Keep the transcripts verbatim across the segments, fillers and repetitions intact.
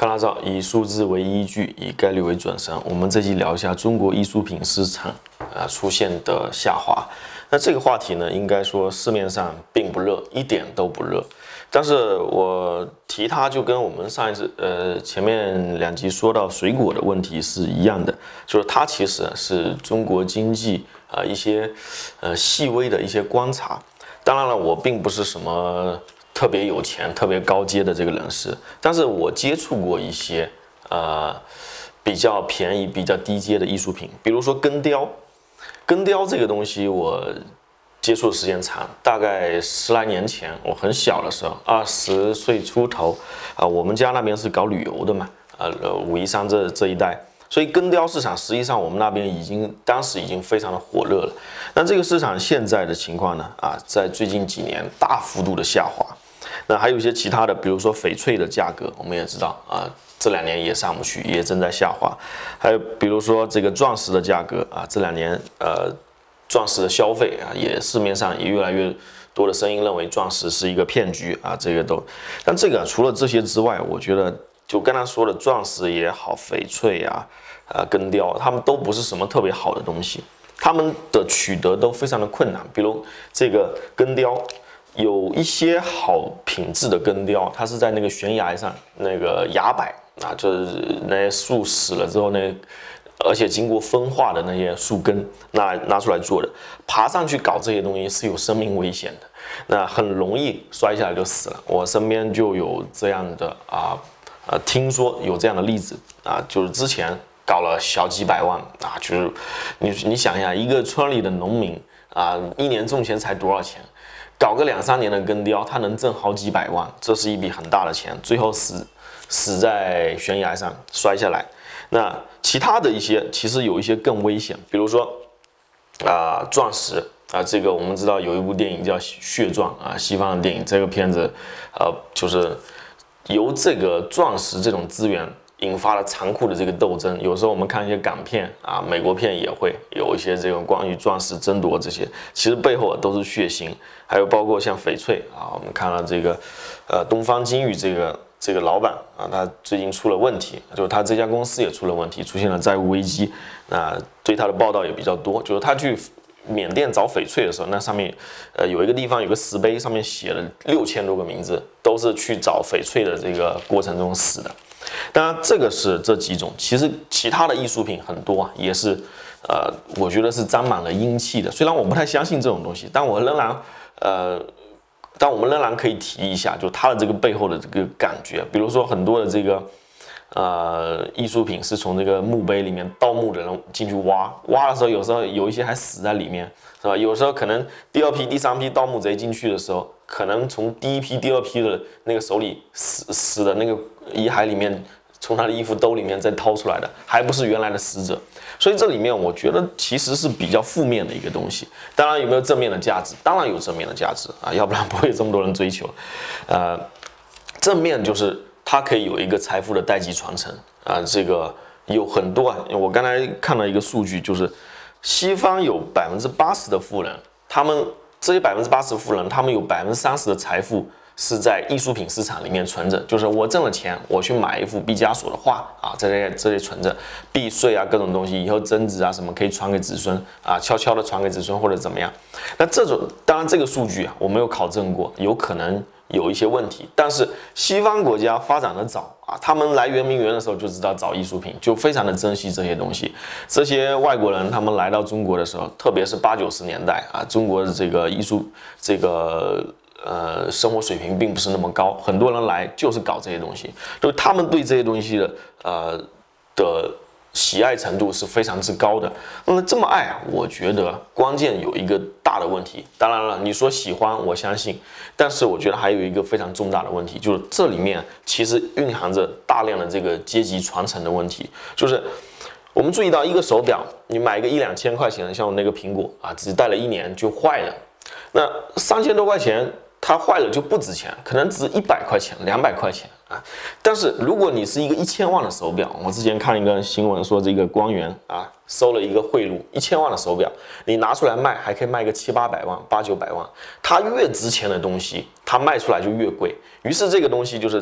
看大照，以数字为依据，以概率为准绳。我们这期聊一下中国艺术品市场啊出现的下滑。那这个话题呢，应该说市面上并不热，一点都不热。但是我提它就跟我们上一次呃前面两集说到水果的问题是一样的，就是它其实是中国经济啊、呃、一些呃细微的一些观察。当然了，我并不是什么特别有钱、特别高阶的这个人士，但是我接触过一些呃比较便宜、比较低阶的艺术品，比如说根雕。根雕这个东西我接触的时间长，大概十来年前，我很小的时候，二十岁出头啊、呃，我们家那边是搞旅游的嘛，呃，武夷山这这一带。所以根雕市场实际上我们那边已经当时已经非常的火热了。那这个市场现在的情况呢？啊，在最近几年大幅度的下滑。那还有一些其他的，比如说翡翠的价格，我们也知道啊，这两年也上不去，也正在下滑。还有比如说这个钻石的价格啊，这两年呃，钻石的消费啊，也市面上也越来越多的声音认为钻石是一个骗局啊，这个都。但这个除了这些之外，我觉得就刚才说的钻石也好，翡翠啊。呃，根雕，它们都不是什么特别好的东西，它们的取得都非常的困难。比如这个根雕，有一些好品质的根雕，它是在那个悬崖上，那个崖柏啊，就是那些树死了之后，那而且经过风化的那些树根拿拿出来做的，爬上去搞这些东西是有生命危险的，那很容易摔下来就死了。我身边就有这样的啊，呃，听说有这样的例子啊，就是之前。搞了小几百万啊，就是你你想一下，一个村里的农民啊，一年种钱才多少钱？搞个两三年的根雕，他能挣好几百万，这是一笔很大的钱。最后死死在悬崖上摔下来。那其他的一些其实有一些更危险，比如说啊、呃、钻石啊，这个我们知道有一部电影叫《血钻》啊，西方的电影，这个片子呃就是由这个钻石这种资源。引发了残酷的这个斗争。有时候我们看一些港片啊，美国片也会有一些这种关于钻石争夺这些，其实背后都是血腥。还有包括像翡翠啊，我们看了这个，呃，东方金玉这个这个老板啊，他最近出了问题，就是他这家公司也出了问题，出现了债务危机。那对他的报道也比较多，就是他去缅甸找翡翠的时候，那上面呃有一个地方有个石碑，上面写了六千多个名字，都是去找翡翠的这个过程中死的。当然，这个是这几种，其实其他的艺术品很多啊，也是，呃，我觉得是沾满了阴气的。虽然我不太相信这种东西，但我仍然，呃，但我们仍然可以提一下，就它的这个背后的这个感觉。比如说很多的这个，呃，艺术品是从这个墓碑里面盗墓的人进去挖，挖的时候有时候有一些还死在里面，是吧？有时候可能第二批、第三批盗墓贼进去的时候。可能从第一批、第二批的那个手里死死的那个遗骸里面，从他的衣服兜里面再掏出来的，还不是原来的死者。所以这里面我觉得其实是比较负面的一个东西。当然有没有正面的价值？当然有正面的价值啊，要不然不会有这么多人追求。呃，正面就是它可以有一个财富的代际传承啊，这个有很多啊。我刚才看了一个数据，就是西方有百分之八十的富人，他们。这些百分之八十富人，他们有百分之三十的财富是在艺术品市场里面存着，就是我挣了钱，我去买一幅毕加索的画啊，在这这里存着，避税啊，各种东西，以后增值啊什么可以传给子孙啊，悄悄的传给子孙或者怎么样。那这种当然这个数据啊，我没有考证过，有可能有一些问题，但是西方国家发展的早。啊，他们来圆明园的时候就知道找艺术品，就非常的珍惜这些东西。这些外国人他们来到中国的时候，特别是八九十年代啊，中国的这个艺术这个呃生活水平并不是那么高，很多人来就是搞这些东西，就是他们对这些东西的呃的喜爱程度是非常之高的。那么这么爱啊，我觉得关键有一个大的问题。当然了，你说喜欢，我相信。但是我觉得还有一个非常重大的问题，就是这里面其实蕴含着大量的这个阶级传承的问题。就是我们注意到一个手表，你买一个一两千块钱的，像我那个苹果啊，只戴了一年就坏了，那三千多块钱它坏了就不值钱，可能值一百块钱、两百块钱啊。但是如果你是一个一千万的手表，我之前看一个新闻说，这个官员啊收了一个贿赂，一千万的手表，你拿出来卖，还可以卖个七八百万、八九百万。它越值钱的东西，它卖出来就越贵。于是这个东西就是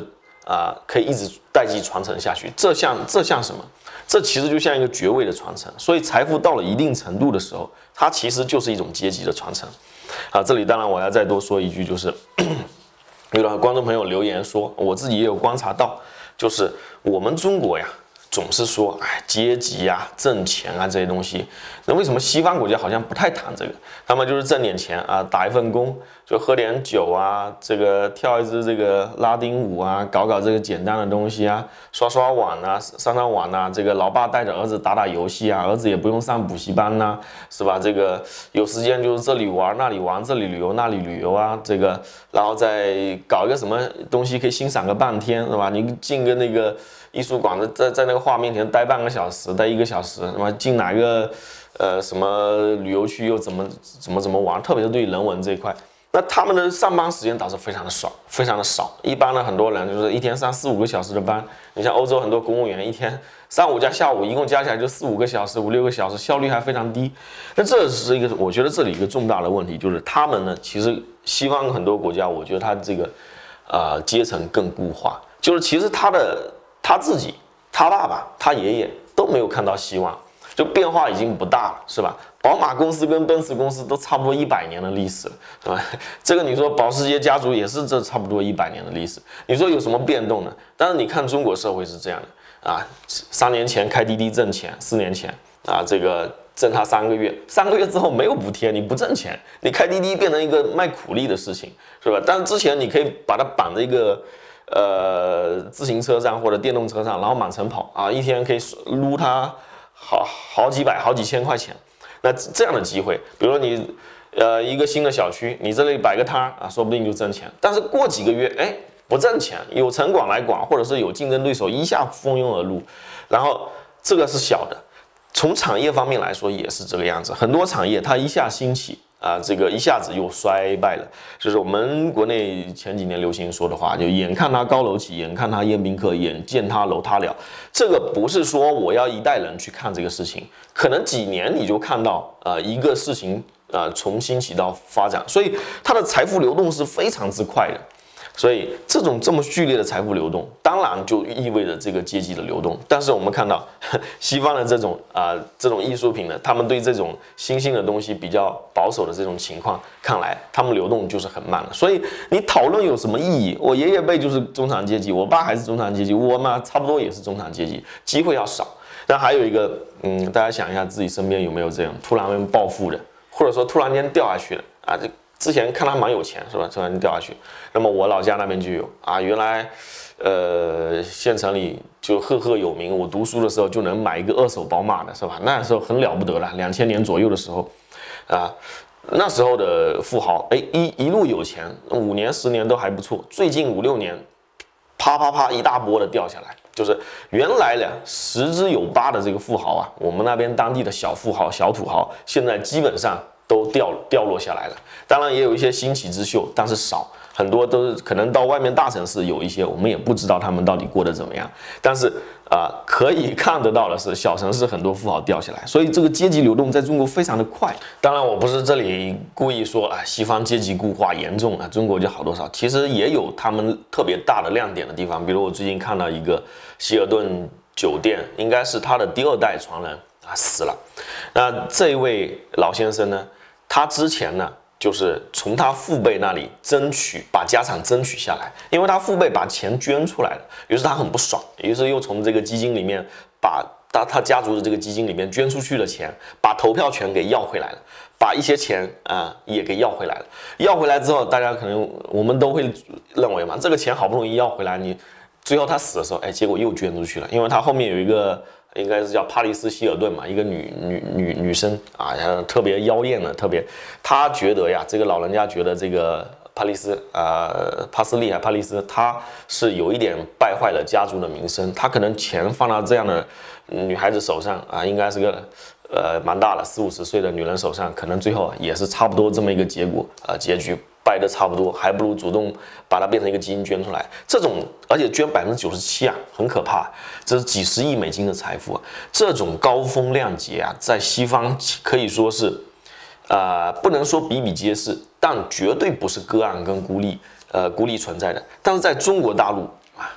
啊、可以一直代际传承下去。这像这像什么？这其实就像一个爵位的传承。所以财富到了一定程度的时候，它其实就是一种阶级的传承。啊，这里当然我要再多说一句，就是有的观众朋友留言说，我自己也有观察到，就是我们中国呀。总是说，哎，阶级啊、挣钱啊这些东西，那为什么西方国家好像不太谈这个？他们就是挣点钱啊，打一份工，就喝点酒啊，这个跳一支这个拉丁舞啊，搞搞这个简单的东西啊，刷刷碗啊，上上网啊，这个老爸带着儿子打打游戏啊，儿子也不用上补习班呐、啊，是吧？这个有时间就是这里玩那里玩，这里旅游那里旅游啊，这个然后再搞一个什么东西可以欣赏个半天，是吧？你进个那个。艺术馆在在那个画面前待半个小时，待一个小时，那么进哪个呃什么旅游区又怎么怎么怎么玩？特别是对于人文这一块，那他们的上班时间倒是非常的少，非常的少。一般呢，很多人就是一天上四五个小时的班。你像欧洲很多公务员一天上午加下午一共加起来就四五个小时、五六个小时，效率还非常低。那这是一个，我觉得这里一个重大的问题，就是他们呢，其实西方很多国家，我觉得他这个呃阶层更固化，就是其实他的。他自己、他爸爸、他爷爷都没有看到希望，就变化已经不大了，是吧？宝马公司跟奔驰公司都差不多一百年的历史了，是吧？这个你说保时捷家族也是这差不多一百年的历史，你说有什么变动呢？但是你看中国社会是这样的啊，三年前开滴滴挣钱，四年前啊这个挣他三个月，三个月之后没有补贴，你不挣钱，你开滴滴变成一个卖苦力的事情，是吧？但是之前你可以把它绑在一个。呃，自行车上或者电动车上，然后满城跑啊，一天可以撸它好好几百、好几千块钱。那这样的机会，比如说你呃一个新的小区，你这里摆个摊儿啊，说不定就挣钱。但是过几个月，哎，不挣钱，有城管来管，或者是有竞争对手一下蜂拥而入，然后这个是小的。从产业方面来说也是这个样子，很多产业它一下兴起。啊，这个一下子又衰败了，就是我们国内前几年流行说的话，就眼看它高楼起，眼看它宴宾客，眼见它楼塌了。这个不是说我要一代人去看这个事情，可能几年你就看到呃一个事情呃从兴起到发展，所以它的财富流动是非常之快的。所以这种这么剧烈的财富流动，当然就意味着这个阶级的流动。但是我们看到西方的这种啊、呃、这种艺术品呢，他们对这种新兴的东西比较保守的这种情况，看来他们流动就是很慢的。所以你讨论有什么意义？我爷爷辈就是中产阶级，我爸还是中产阶级，我嘛差不多也是中产阶级，机会要少。但还有一个，嗯，大家想一下自己身边有没有这样突然间暴富的，或者说突然间掉下去了啊？这之前看他蛮有钱是吧？突然间掉下去。那么我老家那边就有啊，原来，呃，县城里就赫赫有名。我读书的时候就能买一个二手宝马的是吧？那时候很了不得了，两千年左右的时候，啊，那时候的富豪，哎，一一路有钱，五年十年都还不错。最近五六年，啪啪啪一大波的掉下来，就是原来呢十之有八的这个富豪啊，我们那边当地的小富豪、小土豪，现在基本上都掉掉落下来了。当然也有一些新起之秀，但是少，很多都是可能到外面大城市有一些，我们也不知道他们到底过得怎么样。但是啊、呃，可以看得到的是，小城市很多富豪掉下来，所以这个阶级流动在中国非常的快。当然，我不是这里故意说啊，西方阶级固化严重啊，中国就好多少，其实也有他们特别大的亮点的地方。比如我最近看到一个希尔顿酒店，应该是他的第二代传人啊死了。那这一位老先生呢？他之前呢，就是从他父辈那里争取把家产争取下来，因为他父辈把钱捐出来了，于是他很不爽，于是又从这个基金里面把他他家族的这个基金里面捐出去的钱，把投票权给要回来了，把一些钱啊、呃、也给要回来了。要回来之后，大家可能我们都会认为嘛，这个钱好不容易要回来，你最后他死的时候，哎，结果又捐出去了，因为他后面有一个。应该是叫帕丽斯希尔顿嘛，一个女女女女生啊，特别妖艳的，特别，她觉得呀，这个老人家觉得这个帕丽斯啊、呃，帕斯利还帕丽斯，她是有一点败坏了家族的名声，她可能钱放到这样的女孩子手上啊，应该是个呃蛮大了，四五十岁的女人手上，可能最后也是差不多这么一个结果啊、呃，结局。败的差不多，还不如主动把它变成一个基金捐出来。这种，而且捐百分之九十七啊，很可怕。这是几十亿美金的财富啊！这种高风亮节啊，在西方可以说是，呃，不能说比比皆是，但绝对不是个案跟孤立，呃，孤立存在的。但是在中国大陆啊，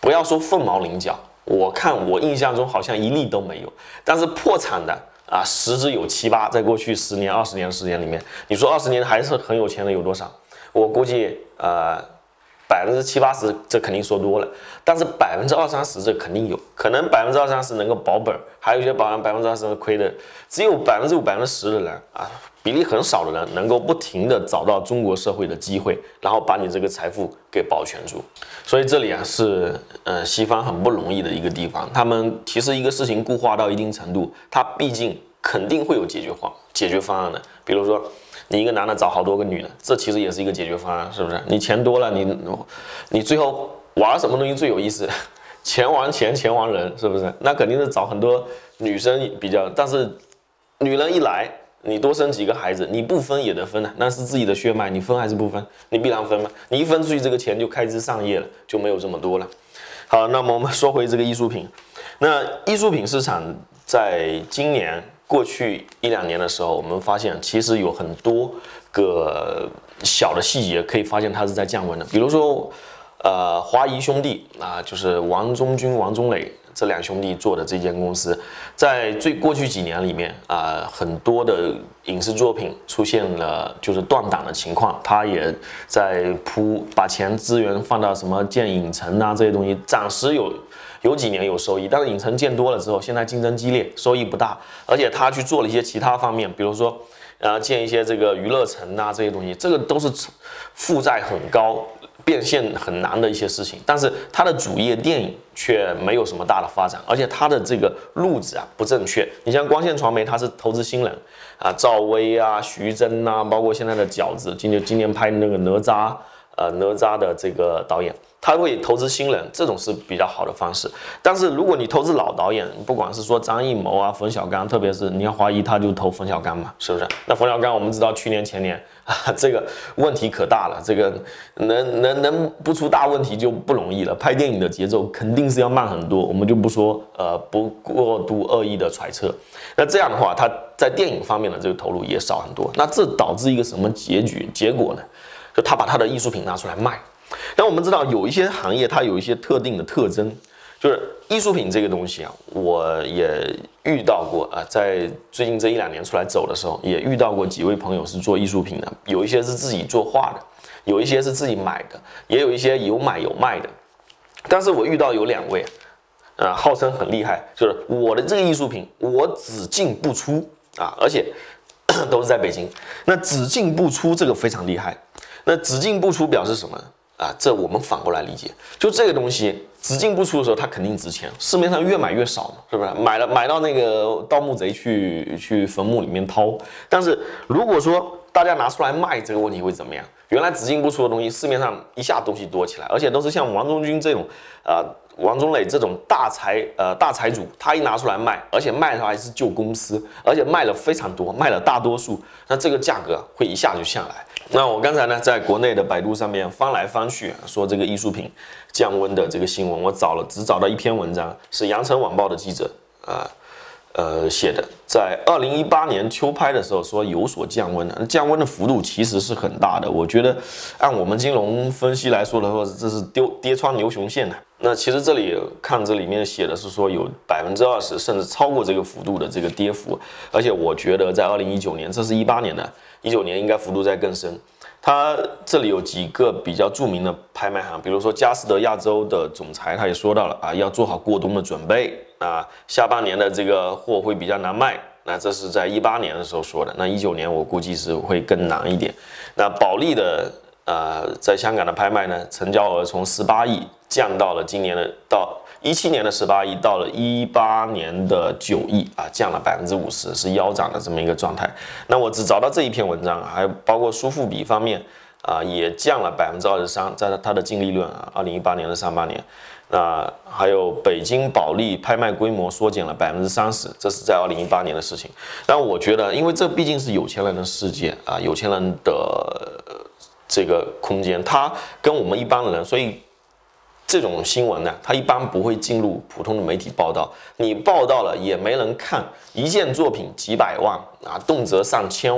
不要说凤毛麟角，我看我印象中好像一例都没有，但是破产的啊十之有七八，在过去十年、二十年的时间里面，你说二十年还是很有钱的有多少？我估计呃百分之七八十这肯定说多了，但是百分之二三十这肯定有，可能百分之二三十能够保本，还有一些保百分之二十亏的，只有百分之五、百分之十的人啊。比例很少的人能够不停地找到中国社会的机会，然后把你这个财富给保全住。所以这里啊是呃西方很不容易的一个地方。他们其实一个事情固化到一定程度，它毕竟肯定会有解决方解决方案的。比如说你一个男的找好多个女的，这其实也是一个解决方案，是不是？你钱多了，你你最后玩什么东西最有意思？钱玩钱，钱玩人，是不是？那肯定是找很多女生比较，但是女人一来。你多生几个孩子，你不分也得分的，那是自己的血脉，你分还是不分？你必然分嘛。你一分出去，这个钱就开枝散叶了，就没有这么多了。好，那么我们说回这个艺术品，那艺术品市场在今年过去一两年的时候，我们发现其实有很多个小的细节可以发现它是在降温的，比如说，呃，华谊兄弟啊，就是王中军、王中磊。这两兄弟做的这间公司，在最过去几年里面啊、呃，很多的影视作品出现了就是断档的情况，他也在铺把钱资源放到什么建影城啊这些东西，暂时有有几年有收益，但是影城建多了之后，现在竞争激烈，收益不大，而且他去做了一些其他方面，比如说呃建一些这个娱乐城啊这些东西，这个都是负债很高。变现很难的一些事情，但是它的主业电影却没有什么大的发展，而且它的这个路子啊不正确。你像光线传媒，它是投资新人啊，赵薇啊、徐峥啊，包括现在的饺子，今年今年拍那个哪吒，呃哪吒的这个导演，他会投资新人，这种是比较好的方式。但是如果你投资老导演，不管是说张艺谋啊、冯小刚，特别是你看华谊，他就投冯小刚嘛，是不是？那冯小刚我们知道去年前年。啊，这个问题可大了，这个能能能不出大问题就不容易了。拍电影的节奏肯定是要慢很多，我们就不说呃不过度恶意的揣测。那这样的话，他在电影方面的这个投入也少很多。那这导致一个什么结局结果呢？就他把他的艺术品拿出来卖。那我们知道有一些行业它有一些特定的特征。就是艺术品这个东西啊，我也遇到过啊，在最近这一两年出来走的时候，也遇到过几位朋友是做艺术品的，有一些是自己做画的，有一些是自己买的，也有一些有买有卖的。但是我遇到有两位，啊，号称很厉害，就是我的这个艺术品我只进不出啊，而且都是在北京。那只进不出这个非常厉害。那只进不出表示什么？啊，这我们反过来理解，就这个东西只进不出的时候，它肯定值钱，市面上越买越少嘛，是不是？买了买到那个盗墓贼去去坟墓里面掏。但是如果说大家拿出来卖，这个问题会怎么样？原来只进不出的东西，市面上一下东西多起来，而且都是像王中军这种，呃，王中磊这种大财呃大财主，他一拿出来卖，而且卖的还是旧公司，而且卖了非常多，卖了大多数，那这个价格会一下就下来。那我刚才呢，在国内的百度上面翻来翻去，说这个艺术品降温的这个新闻，我找了只找到一篇文章，是羊城晚报的记者啊。呃, 呃写的，在二零一八年秋拍的时候说有所降温的，降温的幅度其实是很大的。我觉得按我们金融分析来说的话，这是丢跌穿牛熊线的。那其实这里看这里面写的是说有百分之二十甚至超过这个幅度的这个跌幅，而且我觉得在二零一九年，这是一八年的，一九年应该幅度再更深。他这里有几个比较著名的拍卖行，比如说佳士得亚洲的总裁，他也说到了啊，要做好过冬的准备啊，下半年的这个货会比较难卖。那这是在一八年的时候说的，那一九年我估计是会更难一点。那保利的呃，在香港的拍卖呢，成交额从十八亿降到了今年的到一七年的十八亿，到了一八年的九亿啊，降了百分之五十，是腰斩的这么一个状态。那我只找到这一篇文章，还包括苏富比方面啊，也降了百分之二十三，在它的净利润啊，二零一八年的上半年。那还有北京保利拍卖规模缩减了百分之三十，这是在二零一八年的事情。但我觉得，因为这毕竟是有钱人的世界啊，有钱人的这个空间，它跟我们一般人，所以这种新闻呢，它一般不会进入普通的媒体报道。你报道了也没人看，一件作品几百万啊，动辄上千万，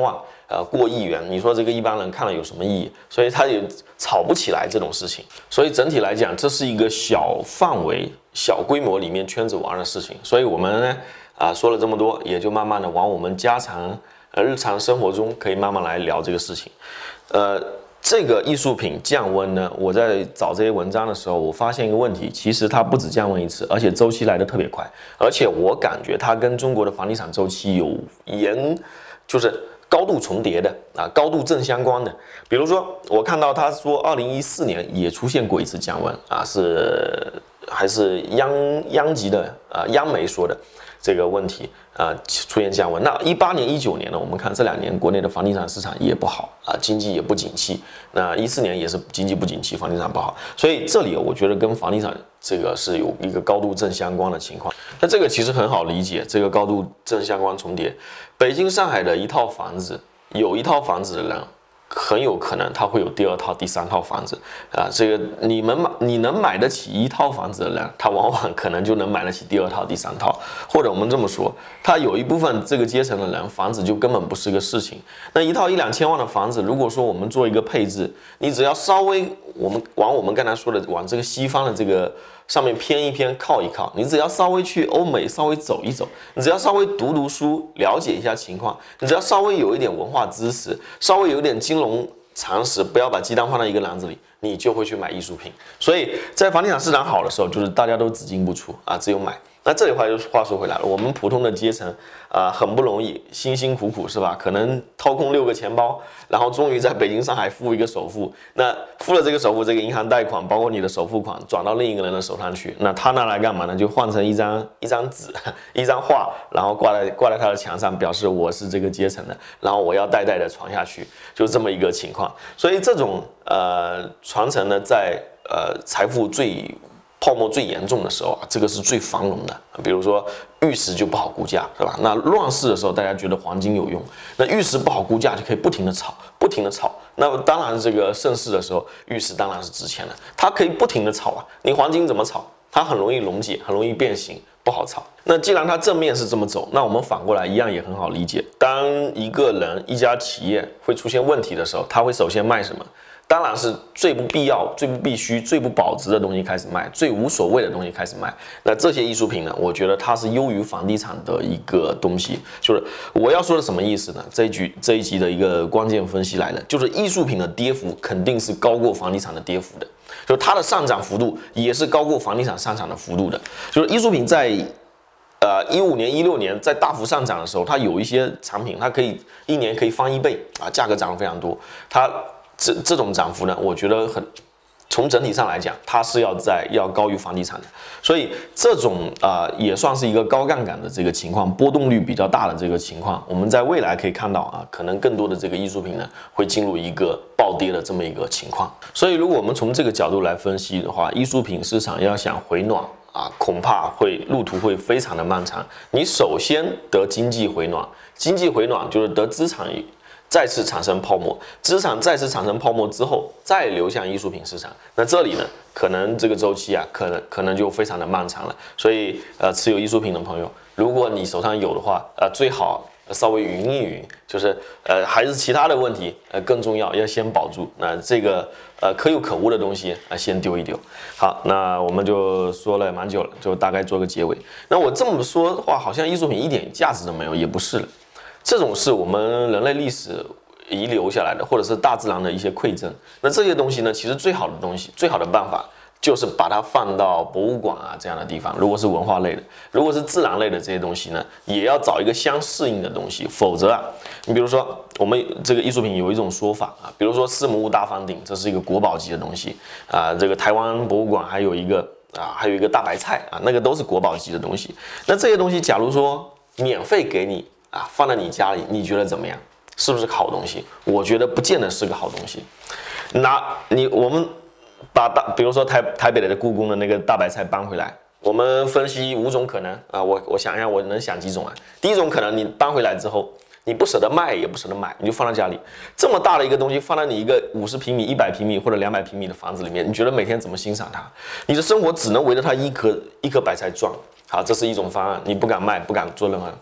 呃过亿元，你说这个一般人看了有什么意义？所以他也炒不起来这种事情。所以整体来讲，这是一个小范围、小规模里面圈子玩的事情。所以我们呢，啊、呃、说了这么多，也就慢慢的往我们家常呃日常生活中可以慢慢来聊这个事情，呃。这个艺术品降温呢，我在找这些文章的时候，我发现一个问题，其实它不止降温一次，而且周期来得特别快，而且我感觉它跟中国的房地产周期有严，就是高度重叠的啊，高度正相关的。比如说，我看到他说，二零一四年也出现过一次降温啊，是还是央央级的啊央媒说的这个问题。啊、呃，出现降温。那一八年、一九年呢？我们看这两年国内的房地产市场也不好啊，经济也不景气。那一四年也是经济不景气，房地产不好。所以这里我觉得跟房地产这个是有一个高度正相关的情况。那这个其实很好理解，这个高度正相关重叠。北京、上海的一套房子，有一套房子的人，很有可能他会有第二套、第三套房子啊。这个你们买，你能买得起一套房子的人，他往往可能就能买得起第二套、第三套。或者我们这么说，他有一部分这个阶层的人，房子就根本不是个事情。那一套一两千万的房子，如果说我们做一个配置，你只要稍微我们往我们刚才说的往这个西方的这个上面偏一偏、靠一靠，你只要稍微去欧美稍微走一走，你只要稍微读读书，了解一下情况，你只要稍微有一点文化知识，稍微有一点金融常识，不要把鸡蛋放在一个篮子里，你就会去买艺术品。所以在房地产市场好的时候，就是大家都只进不出啊，只有买。那这里话就话说回来了，我们普通的阶层啊、呃，很不容易，辛辛苦苦是吧？可能掏空六个钱包，然后终于在北京、上海付一个首付。那付了这个首付，这个银行贷款，包括你的首付款，转到另一个人的手上去。那他拿来干嘛呢？就换成一张一张纸，一张画，然后挂在挂在他的墙上，表示我是这个阶层的，然后我要代代的传下去，就这么一个情况。所以这种呃传承呢，在呃财富最泡沫最严重的时候啊，这个是最繁荣的。比如说玉石就不好估价，是吧？那乱世的时候，大家觉得黄金有用，那玉石不好估价，就可以不停的炒，不停的炒。那么当然，这个盛世的时候，玉石当然是值钱的，它可以不停的炒啊。你黄金怎么炒？它很容易溶解，很容易变形，不好炒。那既然它正面是这么走，那我们反过来一样也很好理解。当一个人、一家企业会出现问题的时候，他会首先卖什么？当然是最不必要、最不必须、最不保值的东西开始卖，最无所谓的东西开始卖。那这些艺术品呢，我觉得它是优于房地产的一个东西。就是我要说的什么意思呢？这一局这一集的一个关键分析来了，就是艺术品的跌幅肯定是高过房地产的跌幅的，就是它的上涨幅度也是高过房地产上涨的幅度的。就是艺术品在呃一五年、一六年在大幅上涨的时候，它有一些产品它可以一年可以翻一倍啊，价格涨得非常多，它。这这种涨幅呢，我觉得很，从整体上来讲，它是要在要高于房地产的，所以这种啊、呃、也算是一个高杠杆的这个情况，波动率比较大的这个情况，我们在未来可以看到啊，可能更多的这个艺术品呢会进入一个暴跌的这么一个情况。所以如果我们从这个角度来分析的话，艺术品市场要想回暖啊，恐怕会路途会非常的漫长。你首先得经济回暖，经济回暖就是得资产再次产生泡沫，资产再次产生泡沫之后，再流向艺术品市场。那这里呢，可能这个周期啊，可能可能就非常的漫长了。所以，呃，持有艺术品的朋友，如果你手上有的话，呃，最好稍微匀一匀，就是呃，还是其他的问题，呃，更重要，要先保住。那这个呃可有可无的东西啊、呃，先丢一丢。好，那我们就说了蛮久了，就大概做个结尾。那我这么说的话，好像艺术品一点价值都没有，也不是了。这种是我们人类历史遗留下来的，或者是大自然的一些馈赠。那这些东西呢，其实最好的东西，最好的办法就是把它放到博物馆啊这样的地方。如果是文化类的，如果是自然类的这些东西呢，也要找一个相适应的东西。否则啊，你比如说我们这个艺术品有一种说法啊，比如说四目屋大方鼎，这是一个国宝级的东西啊。这个台湾博物馆还有一个啊，还有一个大白菜啊，那个都是国宝级的东西。那这些东西，假如说免费给你。啊，放在你家里，你觉得怎么样？是不是个好东西？我觉得不见得是个好东西。拿你我们把大，比如说台台北的故宫的那个大白菜搬回来，我们分析五种可能啊，我我想一下，我能想几种啊？第一种可能，你搬回来之后，你不舍得卖，也不舍得买，你就放在家里。这么大的一个东西，放在你一个五十平米、一百平米或者两百平米的房子里面，你觉得每天怎么欣赏它？你的生活只能围着它一颗一颗白菜转。好，这是一种方案，你不敢卖，不敢做任何。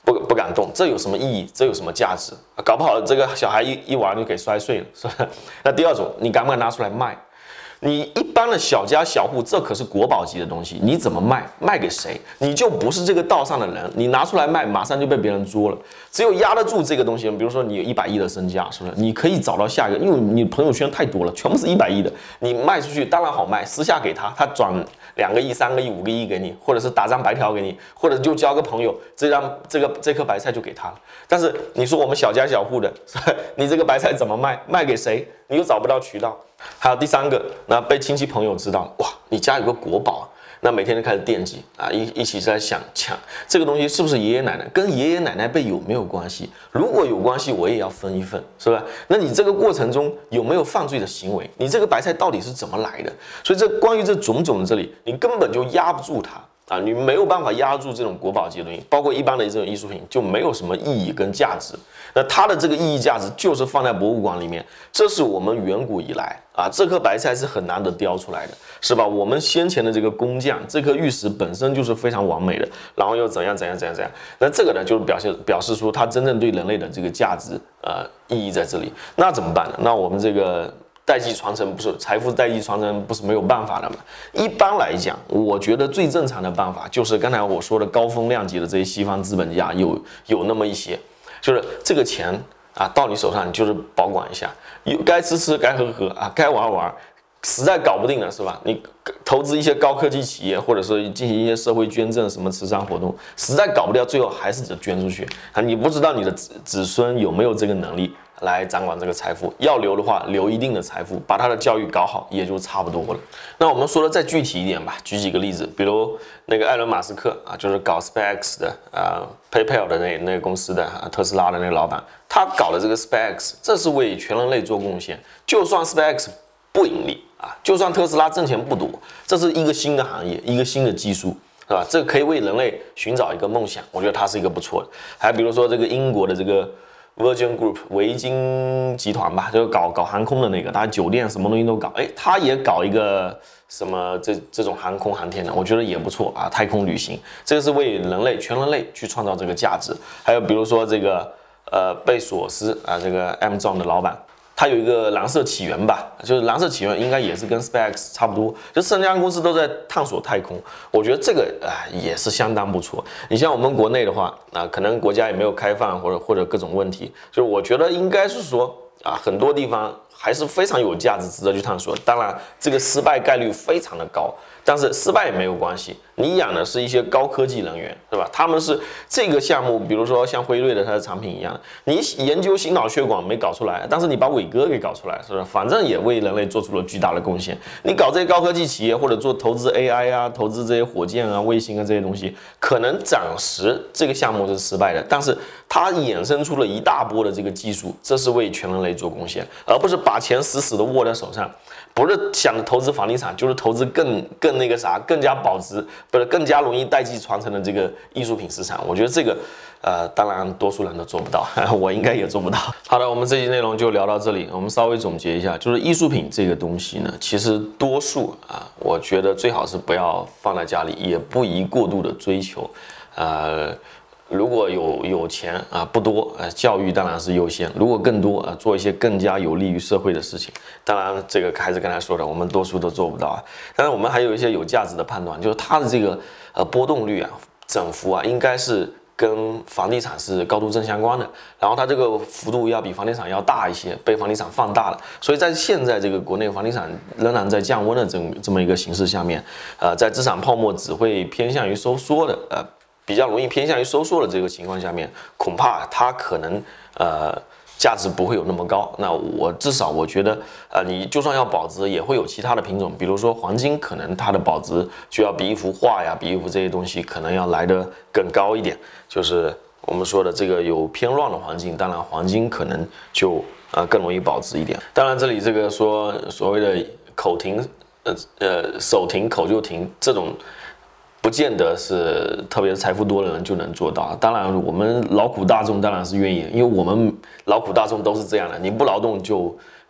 不不敢动，这有什么意义？这有什么价值？搞不好这个小孩一一玩就给摔碎了，是吧？那第二种，你敢不敢拿出来卖？你一般的小家小户，这可是国宝级的东西，你怎么卖？卖给谁？你就不是这个道上的人，你拿出来卖，马上就被别人捉了。只有压得住这个东西，比如说你有一百亿的身价，是不是？你可以找到下一个，因为你朋友圈太多了，全部是一百亿的，你卖出去当然好卖，私下给他，他转两个亿、三个亿、五个亿给你，或者是打张白条给你，或者就交个朋友，这张这个这颗白菜就给他了。但是你说我们小家小户的，你这个白菜怎么卖？卖给谁？你又找不到渠道。还有第三个，那被亲戚朋友知道了，哇，你家有个国宝啊，那每天就开始惦记啊，一一起在想抢这个东西是不是爷爷奶奶跟爷爷奶奶辈有没有关系？如果有关系，我也要分一份，是吧？那你这个过程中有没有犯罪的行为？你这个白菜到底是怎么来的？所以这关于这种种的这里，你根本就压不住它。啊，你没有办法压住这种国宝级的东西，包括一般的这种艺术品就没有什么意义跟价值。那它的这个意义价值就是放在博物馆里面，这是我们远古以来啊，这颗白菜是很难得雕出来的，是吧？我们先前的这个工匠，这颗玉石本身就是非常完美的，然后又怎样怎样怎样怎样。那这个呢，就是表现表示出它真正对人类的这个价值呃意义在这里。那怎么办呢？那我们这个。代际传承不是财富代际传承不是没有办法的吗？一般来讲，我觉得最正常的办法就是刚才我说的高风亮节的这些西方资本家有有那么一些，就是这个钱啊到你手上，你就是保管一下，有该吃吃该喝喝啊，该玩玩，实在搞不定了是吧？你投资一些高科技企业，或者是进行一些社会捐赠、什么慈善活动，实在搞不掉，最后还是得捐出去啊！你不知道你的子子孙有没有这个能力。来掌管这个财富，要留的话，留一定的财富，把他的教育搞好，也就差不多了。那我们说的再具体一点吧，举几个例子，比如那个埃隆·马斯克啊，就是搞 SpaceX 的啊 ，PayPal 的那那个公司的啊，特斯拉的那个老板，他搞的这个 SpaceX， 这是为全人类做贡献。就算 SpaceX 不盈利啊，就算特斯拉挣钱不多，这是一个新的行业，一个新的技术。是吧？这可以为人类寻找一个梦想，我觉得它是一个不错的。还比如说这个英国的这个 Virgin Group 维京集团吧，就是搞搞航空的那个，他酒店什么东西都搞，哎，他也搞一个什么这这种航空航天的，我觉得也不错啊。太空旅行，这个是为人类全人类去创造这个价值。还有比如说这个呃贝索斯啊，这个 Amazon 的老板。它有一个蓝色起源吧，就是蓝色起源应该也是跟 SpaceX 差不多，就三家公司都在探索太空，我觉得这个啊、呃、也是相当不错。你像我们国内的话，啊、呃、可能国家也没有开放或者或者各种问题，就是我觉得应该是说啊、呃、很多地方还是非常有价值，值得去探索。当然，这个失败概率非常的高。但是失败也没有关系，你养的是一些高科技人员，是吧？他们是这个项目，比如说像辉瑞的它的产品一样，你研究心脑血管没搞出来，但是你把伟哥给搞出来，是不是？反正也为人类做出了巨大的贡献。你搞这些高科技企业或者做投资 A I 啊，投资这些火箭啊、卫星啊这些东西，可能暂时这个项目是失败的，但是它衍生出了一大波的这个技术，这是为全人类做贡献，而不是把钱死死的握在手上。不是想着投资房地产，就是投资更更那个啥，更加保值，不是更加容易代际传承的这个艺术品市场。我觉得这个，呃，当然多数人都做不到，我应该也做不到。好的，我们这期内容就聊到这里。我们稍微总结一下，就是艺术品这个东西呢，其实多数啊，我觉得最好是不要放在家里，也不宜过度的追求，呃。如果有有钱啊，不多，呃，教育当然是优先。如果更多啊，做一些更加有利于社会的事情，当然这个还是刚才说的，我们多数都做不到啊。但是我们还有一些有价值的判断，就是它的这个呃波动率啊、涨幅啊，应该是跟房地产是高度正相关的。然后它这个幅度要比房地产要大一些，被房地产放大了。所以在现在这个国内房地产仍然在降温的这么这么一个形势下面，呃，在资产泡沫只会偏向于收缩的，呃。比较容易偏向于收缩的这个情况下面，恐怕它可能呃价值不会有那么高。那我至少我觉得，呃，你就算要保值，也会有其他的品种，比如说黄金，可能它的保值就要比一幅画呀、比一幅这些东西可能要来得更高一点。就是我们说的这个有偏乱的环境，当然黄金可能就呃更容易保值一点。当然这里这个说所谓的口停，呃呃手停口就停这种。不见得是特别财富多的人就能做到。当然，我们劳苦大众当然是愿意，因为我们劳苦大众都是这样的。你不劳动就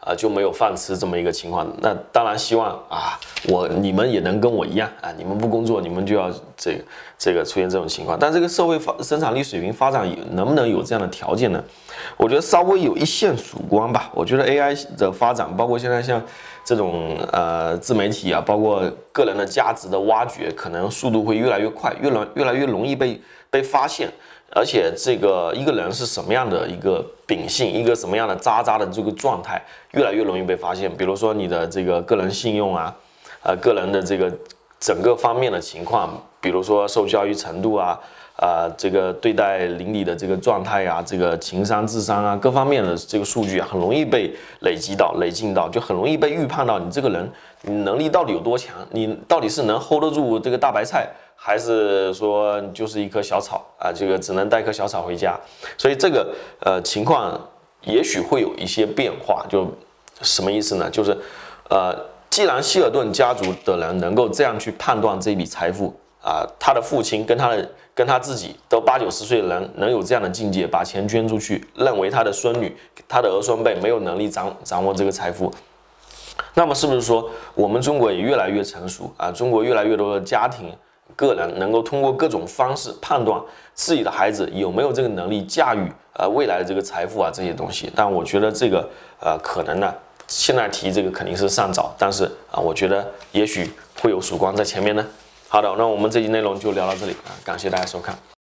啊就没有饭吃这么一个情况。那当然希望啊，我你们也能跟我一样啊，你们不工作，你们就要这个这个出现这种情况。但这个社会发生产力水平发展能不能有这样的条件呢？我觉得稍微有一线曙光吧。我觉得 A I 的发展，包括现在像这种呃自媒体啊，包括个人的价值的挖掘，可能速度会越来越快，越来越来越容易被被发现。而且这个一个人是什么样的一个秉性，一个什么样的渣渣的这个状态，越来越容易被发现。比如说你的这个个人信用啊，呃，个人的这个整个方面的情况，比如说受教育程度啊，啊、呃，这个对待邻里的这个状态啊，这个情商、智商啊，各方面的这个数据啊，很容易被累积到、累进到，就很容易被预判到你这个人，你能力到底有多强，你到底是能 hold 得住这个大白菜，还是说就是一棵小草啊？这个只能带棵小草回家。所以这个呃情况也许会有一些变化，就什么意思呢？就是呃，既然希尔顿家族的人能够这样去判断这笔财富啊，他的父亲跟他的跟他自己都八九十岁的人能有这样的境界，把钱捐出去，认为他的孙女、他的儿孙辈没有能力掌掌握这个财富。那么是不是说我们中国也越来越成熟啊？中国越来越多的家庭、个人能够通过各种方式判断自己的孩子有没有这个能力驾驭呃未来的这个财富啊这些东西？但我觉得这个呃可能呢，现在提这个肯定是尚早，但是啊，我觉得也许会有曙光在前面呢。好的，那我们这期内容就聊到这里啊，感谢大家收看。